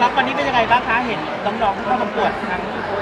ล็อกวันนี้เป็นยังไงบ้างคะเห็นน้องๆที่เข้าประกวดทั้ง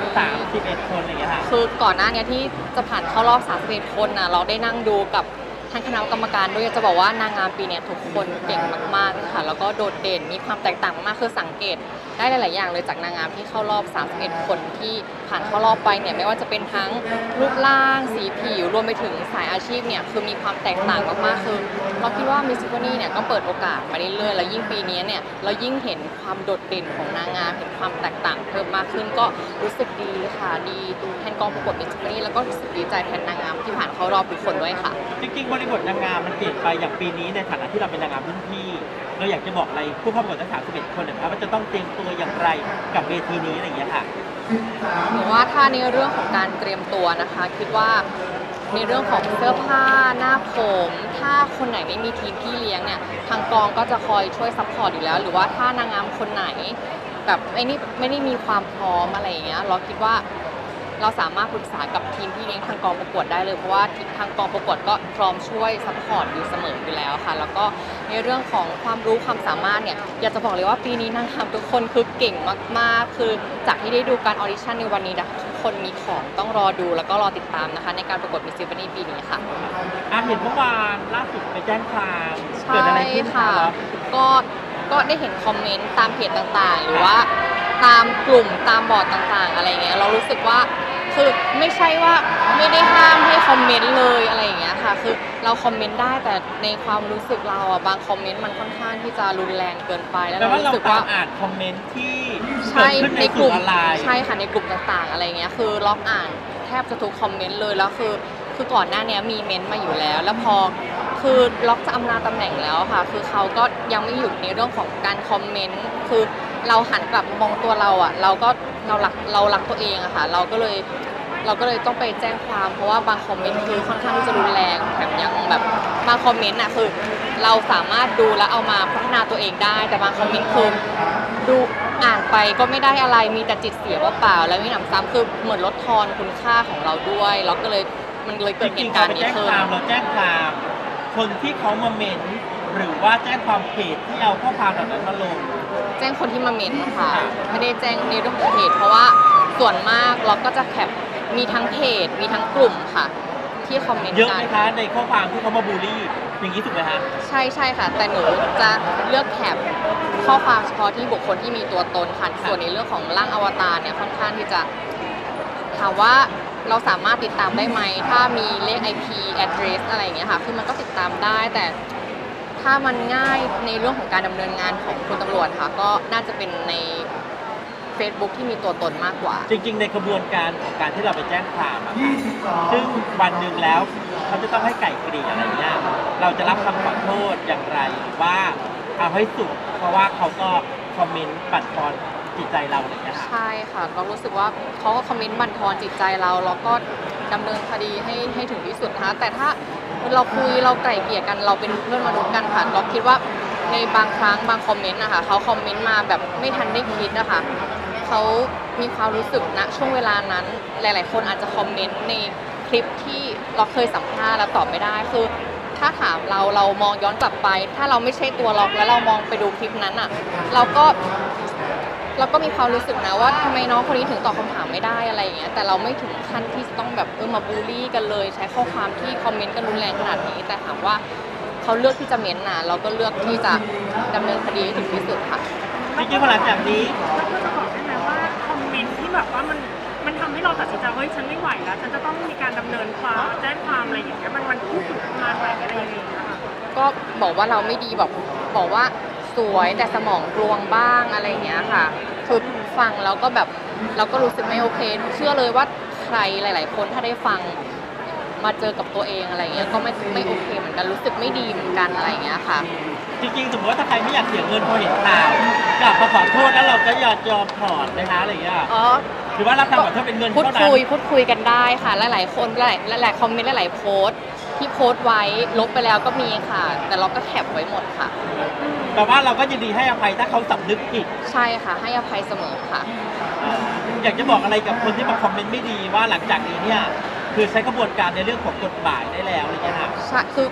31คนอะไรอย่างเงี้ยค่ะคือก่อนหน้านี้ที่จะผ่านเข้ารอบ31คนนะเราได้นั่งดูกับท่านคณะกรรมการด้วยจะบอกว่านางงามปีนี้ทุกคนเก่งมากๆเลยค่ะแล้วก็โดดเด่นมีความแตกต่างมากคือสังเกตได้หลายๆอย่างเลยจากนางงามที่เข้ารอบ31คนที่ผ่านเข้ารอบไปเนี่ยไม่ว่าจะเป็นทั้งรูปร่างสีผิวรวมไปถึงสายอาชีพเนี่ยคือมีความแตกต่างมากๆคือเราคิดว่ามิสซิฟานี่เนี่ยก็เปิดโอกาสมาเรื่อยๆแล้วยิ่งปีนี้เนี่ยเรายิ่งเห็นความโดดเด่นของนางงามเห็นความแตกต่างเพิ่มมากขึ้นก็รู้สึกดีค่ะดีแทนกองประกวดมิสซิฟานี่แล้วก็รู้สึกดีใจแทนนางงามที่ผ่านเข้ารอบทุกคนด้วยค่ะจริงๆบริบทนางงามมันเปลี่ยนไปอย่างปีนี้ในฐานะที่เราเป็นนางงามรุ่นพี่เราอยากจะบอกอะไรผู้เข้าประกวดทั้ง31คนนะครับว่าจะต้องเตรียมตัวอย่างไรกับเวทีนี้อะไรอย่างเงี้ยค่ะหรือว่าถ้าในเรื่องของการเตรียมตัวนะคะคิดว่าในเรื่องของเสื้อผ้าหน้าผมถ้าคนไหนไม่มีทีมพี่เลี้ยงเนี่ยทางกองก็จะคอยช่วยซัพพอร์ตอยู่แล้วหรือว่าถ้านางงามคนไหนแบบไม่ได้มีความพร้อมอะไรอย่างเงี้ยเราคิดว่าเราสามารถปรึกษากับทีมพี่เลี้ยงทางกองประกวดได้เลยเพราะว่าทางกองประกวดก็พร้อมช่วยซัพพอร์ตอยู่เสมออยู่แล้วค่ะแล้วก็ในเรื่องของความรู้ความสามารถเนี่ยอยากจะบอกเลยว่าปีนี้นางงามทุกคนคือเก่งมากๆคือจากที่ได้ดูการออดิชั่นในวันนี้นะทุกคนมีของต้องรอดูแล้วก็รอติดตามนะคะในการประกวดมิสซิฟานี่ปีนี้ค่ะเห็นเมื่อวานล่าสุดไปแจ้งความใช่ค่ะก็ได้เห็นคอมเมนต์ตามเพจต่างๆหรือว่าตามกลุ่มตามบอร์ดต่างๆอะไรเงี้ยเรารู้สึกว่าคือไม่ใช่ว่าไม่ได้ห้ามให้คอมเมนต์เลยอะไรอย่างเงี้ยค่ะคือเราคอมเมนต์ได้แต่ในความรู้สึกเราอ่ะบางคอมเมนต์มันค่อนข้างที่จะรุนแรงเกินไปแล้วเรารู้สึกว่าอ่านคอมเมนต์ที่ใช่ในกลุ่มออนไลน์ใช่ค่ะในกลุ่มต่างๆอะไรเงี้ยคือล็อกอ่านแทบจะทุกคอมเมนต์เลยแล้วคือก่อนหน้านี้มีเม้นต์มาอยู่แล้วพอคือล็อกจะอำลาตำแหน่งแล้วค่ะคือเขาก็ยังไม่หยุดในเรื่องของการคอมเมนต์คือเราหันกลับมองตัวเราอ่ะเรารักตัวเองอะค่ะเราก็เลยต้องไปแจ้งความเพราะว่าบางคอมเมนต์คือค่อนข้างที่จะรุนแรงแถมยังแบบบางคอมเมนต์น่ะคือเราสามารถดูแล้วเอามาพัฒนาตัวเองได้แต่บางคอมเมนต์คือดูอ่านไปก็ไม่ได้อะไรมีแต่จิตเสียว่าเปล่าแล้วมีหนำซ้ำคือเหมือนลดทอนคุณค่าของเราด้วยเราก็เลยมันเลยเกิดเหตุการณ์นี้ขึ้นเราแจ้งความคนที่เขามาเมนหรือว่าแจ้งความเพจที่เอาข้อความแบบนั้นมาลงแจ้งคนที่มาเมนค่ะไม่ได้แจ้งในเรื่องของเพจเพราะว่าส่วนมากเราก็จะแคปมีทั้งเพจมีทั้งกลุ่มค่ะที่คอมเมนต์กันเยอะไหมคะในข้อความที่เขามาบูลลี่อย่างนี้ถูกไหมคะใช่ค่ะแต่หนูจะเลือกแคปข้อความเฉพาะที่บุคคลที่มีตัวตนค่ะส่วนในเรื่องของร่างอวตารเนี่ยค่อนข้างที่จะถามว่าเราสามารถติดตามได้ไหมถ้ามีเลข IP address อะไรอย่างเงี้ยค่ะคือมันก็ติดตามได้แต่ถ้ามันง่ายในเรื่องของการดำเนินงานของคุณตำรวจค่ะก็น่าจะเป็นใน Facebook ที่มีตัวตนมากกว่าจริงๆในกระบวนการของการที่เราไปแจ้งความซึ่งวันหนึ่งแล้วเขาจะต้องให้ไก่เกลี่ยอะไรเงี้ยเราจะรับคำขอโทษอย่างไรหรือว่าเอาให้สุดเพราะว่าเขาก็คอมเมนต์บั่นทอนจิตใจเราอะไรเงี้ยใช่ค่ะเรารู้สึกว่าเขาก็คอมเมนต์บั่นทอนจิตใจเราแล้วก็ดำเนินคดีให้ถึงที่สุดนะคะแต่ถ้าเราคุยเราไกล่เกลี่ยกันเราเป็นเพื่อนมนุษย์กันค่ะเราคิดว่าในบางครั้งบางคอมเมนต์นะคะเขาคอมเมนต์มาแบบไม่ทันได้คิดนะคะเขามีความรู้สึกณช่วงเวลานั้นหลายๆคนอาจจะคอมเมนต์ในคลิปที่เราเคยสัมภาษณ์แล้วตอบไม่ได้คือถ้าถามเรามองย้อนกลับไปถ้าเราไม่ใช่ตัวล็อกแล้วเรามองไปดูคลิปนั้นอ่ะเราก็มีความรู้สึกนะว่าทำไมน้องคนนี้ถึงตอบคำถามไม่ได้อะไรอย่างเงี้ยแต่เราไม่ถึงขั้นที่จะต้องแบบมาบูลลี่กันเลยใช้ข้อความที่คอมเมนต์กันรุนแรงขนาดนี้แต่ถามว่าเขาเลือกที่จะเม้นต์นะเราก็เลือกที่จะดำเนินคดีให้ถึงที่สุดค่ะจริงๆหลังจากนี้เราก็จะบอกได้ไหมว่าคอมเมนต์ที่แบบว่ามันทำให้เราตัดสินใจเฮ้ยฉันไม่ไหวแล้วฉันจะต้องมีการดำเนินความแจ้งความอะไรอย่างเงี้ยมันพูดถึงงานไหวอะไรอย่างเงี้ยค่ะก็บอกว่าเราไม่ดีบอกว่าสวยแต่สมองกลวงบ้างอะไรอย่างเงี้ยค่ะคือฟังแล้วก็แบบเราก็รู้สึกไม่โอเคเชื่อเลยว่าใครหลายๆคนถ้าได้ฟังมาเจอกับตัวเองอะไรเงี้ยก็ไม่โอเคเหมือนกันรู้สึกไม่ดีเหมือนกันอะไรเงี้ยค่ะจริงๆสมมติว่าถ้าใครไม่อยากเสียเงินพอเห็นข่าวกลับมาขอโทษแล้วเราก็ยอมถอนนะคะอะไรอย่างเงี้ยหรือว่ารับคำขอโทษเป็นเงินเท่านั้นพูดคุยกันได้ค่ะหลายๆคนหลายคอมเมนต์หลายๆโพสต์ที่โพสต์ไว้ลบไปแล้วก็มีค่ะแต่เราก็แคปไว้หมดค่ะแต่ว่าเราก็ยินดีให้อภัยถ้าเขาสำนึกผิดใช่ค่ะให้อภัยเสมอค่ะอยากจะบอกอะไรกับคนที่มาคอมเมนต์ไม่ดีว่าหลังจากนี้เนี่ยคือใช้กระบวนการในเรื่องของกฎหมายได้แล้วอะไรเงี้ยค่ะใช่คือ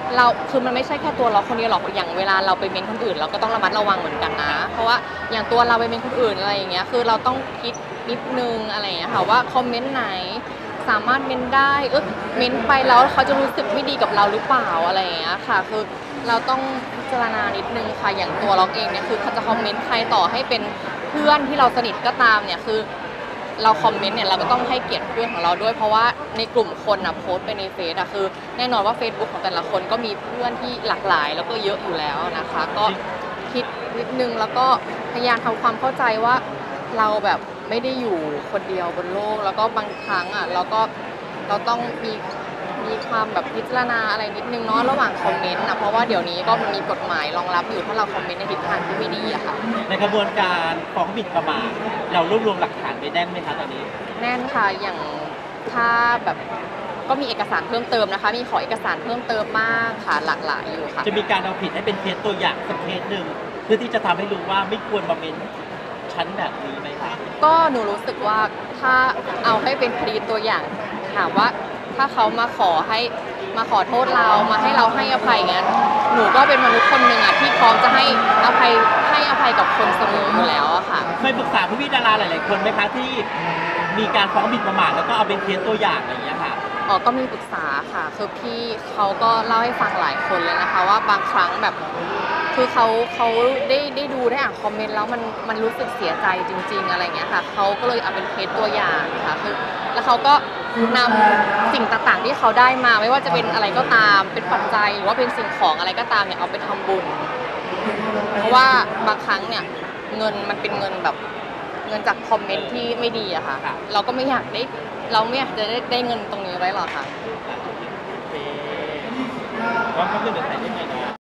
เราคือมันไม่ใช่แค่ตัวเราคนเดียวหรอกอย่างเวลาเราไปเมนคนอื่นเราก็ต้องระมัดระวังเหมือนกันนะเพราะว่าอย่างตัวเราไปเมนคนอื่นอะไรอย่างเงี้ยคือเราต้องคิดนิดนึงอะไรอย่างเงี้ยค่ะว่าคอมเมนต์ไหนสามารถเมนได้เมนไปแล้วเขาจะรู้สึกไม่ดีกับเราหรือเปล่าอะไรอย่างเงี้ยค่ะคือเราต้องพิจารณานิดนึงค่ะอย่างตัวเราเองเนี่ยคือเขาจะคอมเมนต์ใครต่อให้เป็นเพื่อนที่เราสนิทก็ตามเนี่ยคือเราคอมเมนต์เนี่ยเราก็ต้องให้เกียรติเพื่อนของเราด้วยเพราะว่าในกลุ่มคนนะโพสต์ไปในเฟซอะคือแน่นอนว่า Facebook ของแต่ละคนก็มีเพื่อนที่หลากหลายแล้วก็เยอะอยู่แล้วนะคะก็คิดนิดนึงแล้วก็พยายามทำความเข้าใจว่าเราแบบไม่ได้อยู่คนเดียวบนโลกแล้วก็บางครั้งอะเราต้องมีความแบบพิจารณาอะไรนิดนึงเนาะระหว่างคอมเมนต์นะเพราะว่าเดี๋ยวนี้ก็มีกฎหมายรองรับอยู่ถ้าเราคอมเมนต์ในทิศทางที่ไม่ดีอะค่ะในกระบวนการฟ้องหมิ่นประมาทเรารวบรวมหลักฐานไปแน่นไหมคะตอนนี้แน่นค่ะอย่างถ้าแบบก็มีเอกสารเพิ่มเติมนะคะมีขอเอกสารเพิ่มเติมมากค่ะหลากหลายอยู่ค่ะจะมีการเอาผิดให้เป็นเคสตัวอย่างสักเคสหนึ่งเพื่อที่จะทำให้รู้ว่าไม่ควรมาเมนชั้นแบบนี้ไหมคะก็หนูรู้สึกว่าถ้าเอาให้เป็นคดีตัวอย่างถามว่าถ้าเขามาขอโทษเรามาให้เราให้อภัยอย่างเงี้ยหนูก็เป็นมนุษย์คนหนึ่งอะที่พร้อมจะให้อภัยกับคนเสมออยู่แล้วอะค่ะเคยปรึกษาพี่ดาราหลาย ๆ คนไหมคะที่มีการฟ้องหมิ่นประมาทแล้วก็เอาเป็นเคสตัวอย่างอะไรอย่างเงี้ยค่ะก็มีปรึกษาค่ะคือพี่เขาก็เล่าให้ฟังหลายคนเลยนะคะว่าบางครั้งแบบคือเขาได้ดูได้อ่านคอมเมนต์แล้วมันรู้สึกเสียใจจริง ๆ อะไรเงี้ยค่ะเขาก็เลยเอาเป็นเคสตัวอย่างค่ะคือแล้วเขาก็นำสิ่งต่างๆที่เขาได้มาไม่ว่าจะเป็นอะไรก็ตามเป็นปัจจัยหรือว่าเป็นสิ่งของอะไรก็ตามเนี่ยเอาไปทำบุญ เพราะว่าบางครั้งเนี่ยเงินมันเป็นเงินแบบเงินจากคอมเมนต์ที่ไม่ดีอะค่ะเราก็ไม่อยากจะได้เงินตรงนี้ไว้หรอกค่ะโอเคว่าเขาเรื่องเดือดใส่ได้ไหมเนาะ